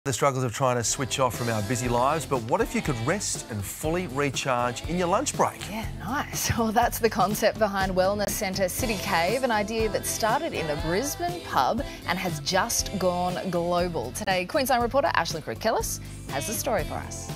The struggles of trying to switch off from our busy lives, but what if you could rest and fully recharge in your lunch break? Yeah, nice. Well, that's the concept behind wellness centre City Cave, an idea that started in a Brisbane pub and has just gone global. Today, Queensland reporter Ashley Kellis has the story for us.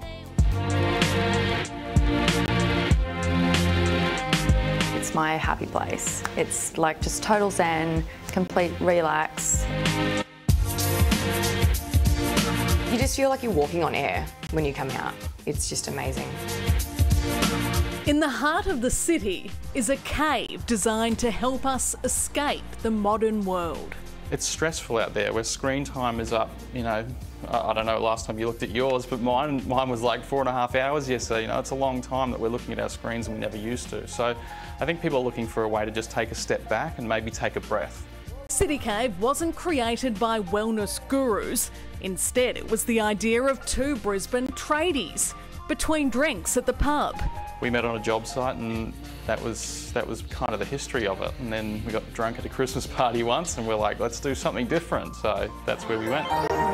It's my happy place. It's like just total zen, complete relax. You just feel like you're walking on air when you come out. It's just amazing. In the heart of the city is a cave designed to help us escape the modern world. It's stressful out there where screen time is up, I don't know last time you looked at yours, but mine was like 4.5 hours yesterday. It's a long time that we're looking at our screens and we never used to. So I think people are looking for a way to just take a step back and maybe take a breath. City Cave wasn't created by wellness gurus. Instead, it was the idea of two Brisbane tradies between drinks at the pub. We met on a job site and that was kind of the history of it. And then we got drunk at a Christmas party once and we're like, let's do something different. So that's where we went.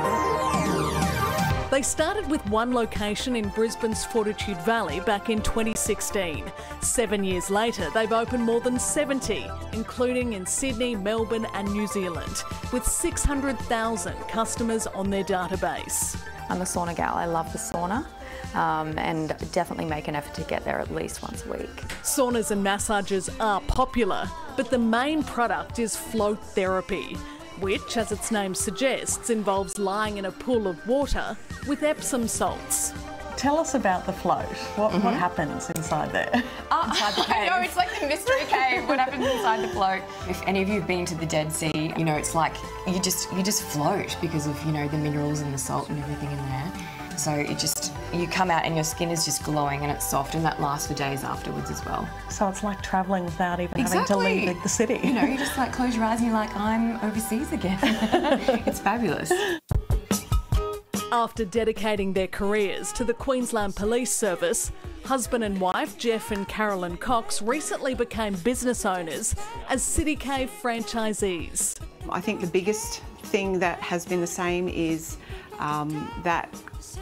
They started with one location in Brisbane's Fortitude Valley back in 2016. 7 years later, they've opened more than 70, including in Sydney, Melbourne and New Zealand, with 600,000 customers on their database. I'm a sauna gal. I love the sauna and definitely make an effort to get there at least once a week. Saunas and massages are popular, but the main product is float therapy, which, as its name suggests, involves lying in a pool of water with Epsom salts. Tell us about the float. What happens inside there? Inside the cave. I know, it's like the mystery cave. What happens inside the float? If any of you have been to the Dead Sea, it's like you just float because of the minerals and the salt and everything in there. So you come out and your skin is just glowing and it's soft, and that lasts for days afterwards as well. So it's like travelling without even having to leave the city. You just like close your eyes and you're like, I'm overseas again. It's fabulous. After dedicating their careers to the Queensland Police Service, husband and wife Jeff and Carolyn Cox recently became business owners as City Cave franchisees. I think the biggest thing that has been the same is that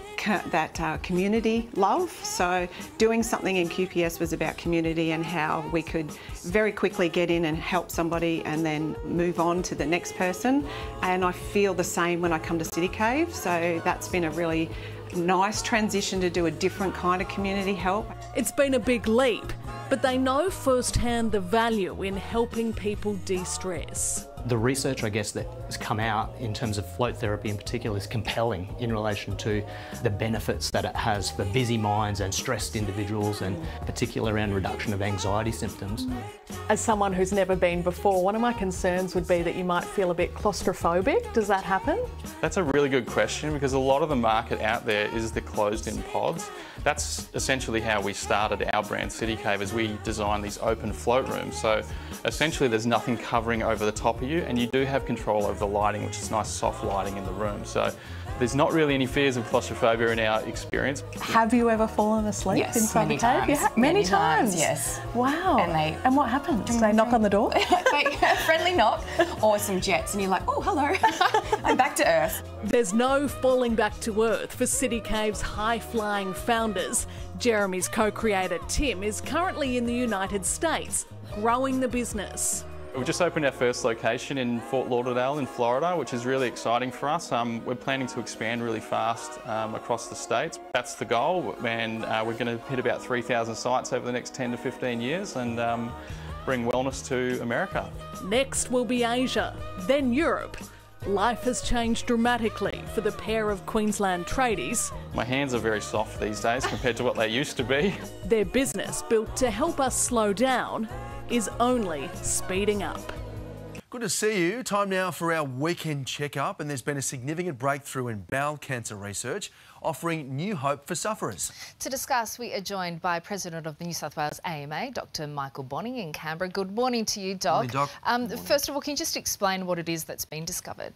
community love. So doing something in QPS was about community and how we could very quickly get in and help somebody and then move on to the next person. And I feel the same when I come to City Cave. So that's been a really nice transition to do a different kind of community help. It's been a big leap, but they know firsthand the value in helping people de-stress. The research, I guess, that has come out in terms of float therapy in particular is compelling in relation to the benefits that it has for busy minds and stressed individuals, and particularly around reduction of anxiety symptoms. As someone who's never been before, one of my concerns would be that you might feel a bit claustrophobic. Does that happen? That's a really good question, because a lot of the market out there is the closed-in pods. That's essentially how we started our brand City Cave, as we designed these open float rooms. So essentially there's nothing covering over the top of you, and you do have control over the lighting, which is nice soft lighting in the room. So there's not really any fears of claustrophobia in our experience. Have you ever fallen asleep inside the cave? Yes, many times. Yes. Wow. And what happens? Do they knock on the door? A friendly knock or some jets and you're like, oh, hello, I'm back to earth. There's no falling back to earth for City Cave's high-flying founders. Jeremy's co-creator Tim is currently in the United States, growing the business. We've just opened our first location in Fort Lauderdale in Florida, which is really exciting for us. We're planning to expand really fast across the states. That's the goal, and we're going to hit about 3,000 sites over the next 10 to 15 years and bring wellness to America. Next will be Asia, then Europe. Life has changed dramatically for the pair of Queensland tradies. My hands are very soft these days compared to what they used to be. Their business, built to help us slow down, is only speeding up. Good to see you. Time now for our weekend checkup, and there's been a significant breakthrough in bowel cancer research, offering new hope for sufferers. To discuss, we are joined by President of the New South Wales AMA, Dr Michael Bonning in Canberra. Good morning to you, Doc. Morning, Doc. Morning. First of all, can you just explain what it is that's been discovered?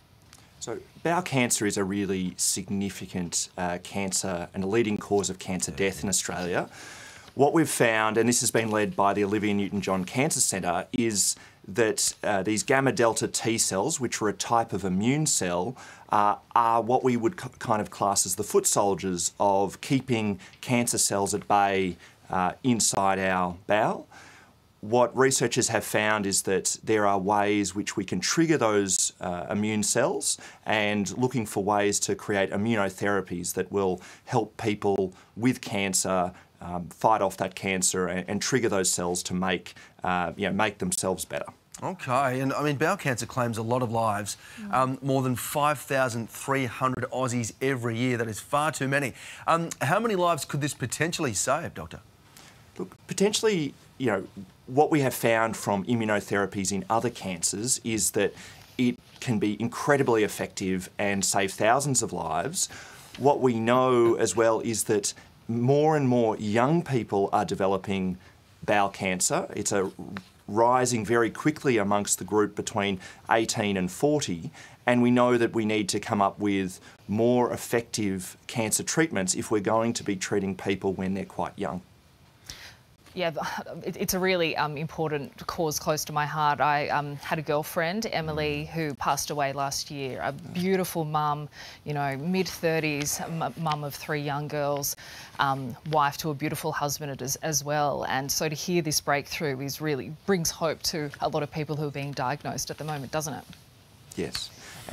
So bowel cancer is a really significant cancer and a leading cause of cancer death in Australia. What we've found, and this has been led by the Olivia Newton-John Cancer Centre, is that these gamma delta T cells, which are a type of immune cell, are what we would kind of class as the foot soldiers of keeping cancer cells at bay inside our bowel. What researchers have found is that there are ways which we can trigger those immune cells, and looking for ways to create immunotherapies that will help people with cancer fight off that cancer and trigger those cells to make themselves better. Okay, and I mean, bowel cancer claims a lot of lives, more than 5,300 Aussies every year. That is far too many. How many lives could this potentially save, Doctor? Look, potentially, what we have found from immunotherapies in other cancers is that it can be incredibly effective and save thousands of lives. What we know as well is that more and more young people are developing bowel cancer. It's rising very quickly amongst the group between 18 and 40, and we know that we need to come up with more effective cancer treatments if we're going to be treating people when they're quite young. Yeah, it's a really important cause close to my heart. I had a girlfriend, Emily, who passed away last year. A beautiful mum, mid-30s, mum of 3 young girls, wife to a beautiful husband as well. And so to hear this breakthrough really brings hope to a lot of people who are being diagnosed at the moment, doesn't it? Yes.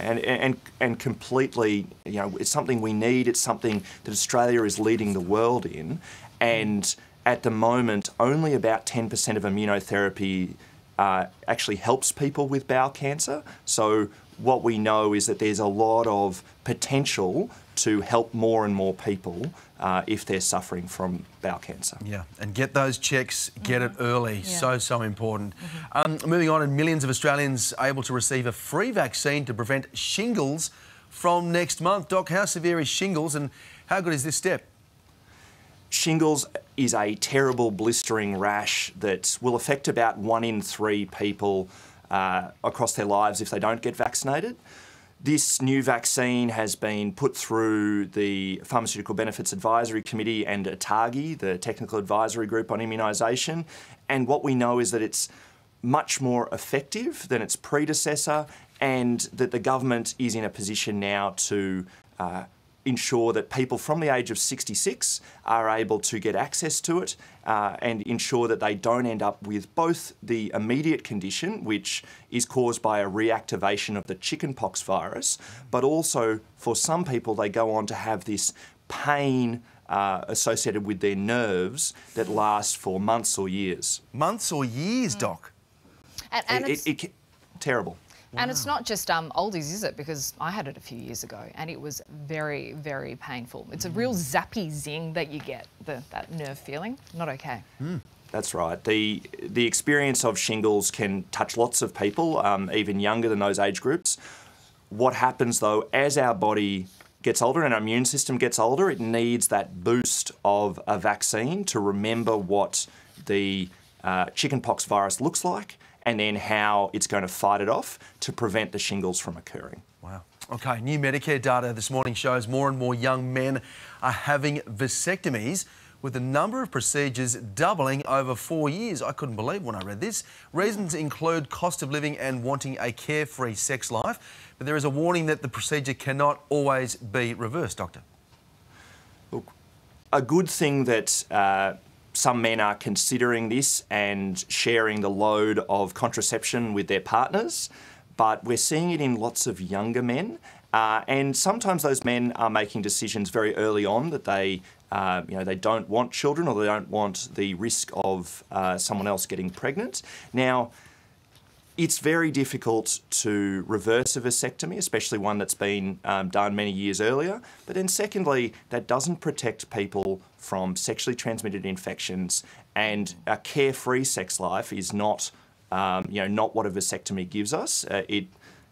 And completely, it's something we need. It's something that Australia is leading the world in. And at the moment, only about 10% of immunotherapy actually helps people with bowel cancer. So what we know is that there's a lot of potential to help more and more people if they're suffering from bowel cancer. Yeah, and get those checks, get it early. Yeah. So important. Moving on, and millions of Australians able to receive a free vaccine to prevent shingles from next month. Doc, how severe is shingles and how good is this step? Shingles is a terrible blistering rash that will affect about 1 in 3 people across their lives if they don't get vaccinated. This new vaccine has been put through the Pharmaceutical Benefits Advisory Committee and ATAGI, the Technical Advisory Group on Immunisation, and what we know is that it's much more effective than its predecessor, and that the government is in a position now to ensure that people from the age of 66 are able to get access to it and ensure that they don't end up with both the immediate condition, which is caused by a reactivation of the chickenpox virus, but also for some people they go on to have this pain associated with their nerves that lasts for months or years. Months or years, Doc? And it's terrible. And it's not just oldies, is it? Because I had it a few years ago and it was very, very painful. It's a real zappy zing that you get, that nerve feeling. Not okay. That's right. The experience of shingles can touch lots of people, even younger than those age groups. What happens though, as our body gets older and our immune system gets older, it needs that boost of a vaccine to remember what the chickenpox virus looks like, and then how it's going to fight it off to prevent the shingles from occurring. Wow. Okay, new Medicare data this morning shows more and more young men are having vasectomies, with the number of procedures doubling over 4 years. I couldn't believe when I read this. Reasons include cost of living and wanting a carefree sex life, but there is a warning that the procedure cannot always be reversed, Doctor. Look, a good thing that some men are considering this and sharing the load of contraception with their partners, but we're seeing it in lots of younger men. And sometimes those men are making decisions very early on that they don't want children, or they don't want the risk of someone else getting pregnant. Now, it's very difficult to reverse a vasectomy, especially one that's been done many years earlier. But then secondly, that doesn't protect people from sexually transmitted infections, and a carefree sex life is not what a vasectomy gives us. It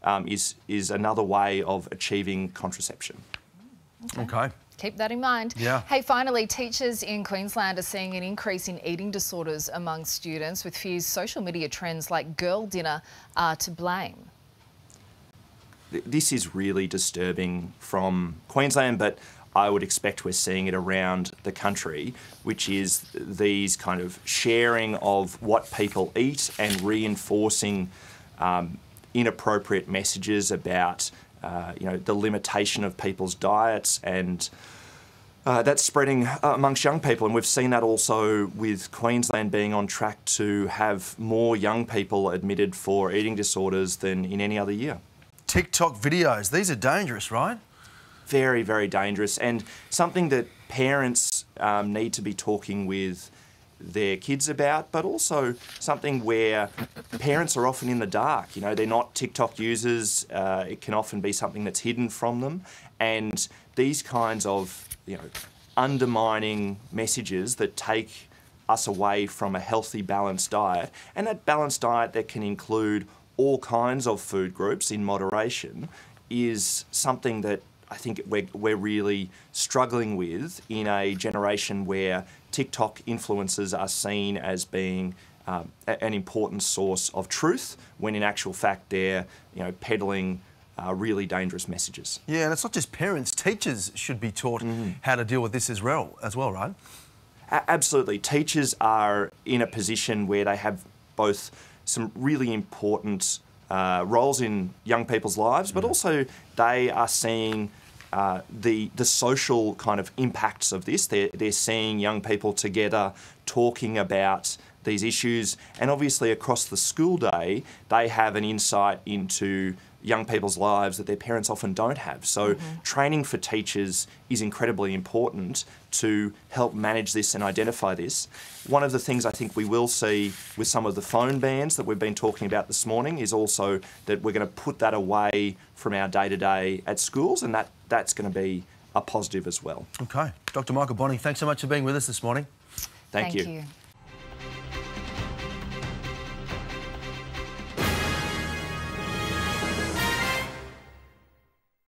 is another way of achieving contraception. Okay. Keep that in mind. Yeah. Hey, finally, teachers in Queensland are seeing an increase in eating disorders among students, with fears social media trends like girl dinner are to blame. This is really disturbing from Queensland, but I would expect we're seeing it around the country, which is these kind of sharing of what people eat and reinforcing inappropriate messages about the limitation of people's diets, and that's spreading amongst young people. And we've seen that also with Queensland being on track to have more young people admitted for eating disorders than in any other year. TikTok videos, these are dangerous, right? Very, very dangerous, and something that parents need to be talking with their kids about, but also something where parents are often in the dark. You know, they're not TikTok users. It can often be something that's hidden from them, and these kinds of undermining messages that take us away from a healthy, balanced diet, and that balanced diet that can include all kinds of food groups in moderation, is something that I think we're really struggling with in a generation where TikTok influencers are seen as being an important source of truth, when in actual fact they're peddling really dangerous messages. Yeah, and it's not just parents. Teachers should be taught how to deal with this as well, right? Absolutely. Teachers are in a position where they have both some really important roles in young people's lives, but also they are seeing the social kind of impacts of this. They're seeing young people together talking about these issues, and obviously across the school day they have an insight into young people's lives that their parents often don't have. So training for teachers is incredibly important to help manage this and identify this. One of the things I think we will see with some of the phone bans that we've been talking about this morning is also that we're going to put that away from our day-to-day at schools, and that's going to be a positive as well. Okay. Dr. Michael Bonny, thanks so much for being with us this morning. Thank you. Thank you.